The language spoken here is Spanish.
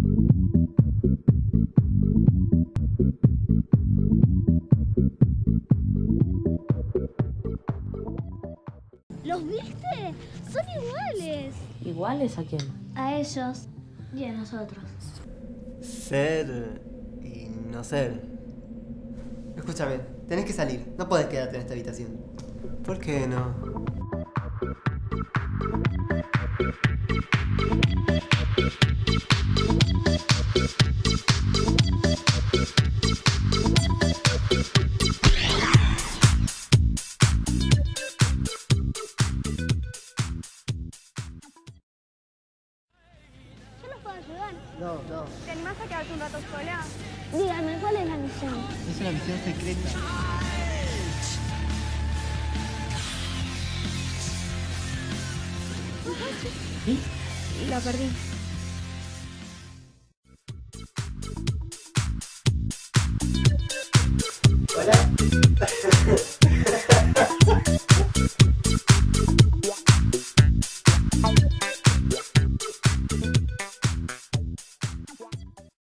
¿Los viste? Son iguales. ¿Iguales a quién? A ellos y a nosotros. Ser y no ser. Escúchame, tenés que salir. No podés quedarte en esta habitación. ¿Por qué no? No. ¿Te animás a quedarte un rato sola? Dígame, ¿cuál es la misión? Es una misión secreta. La perdí.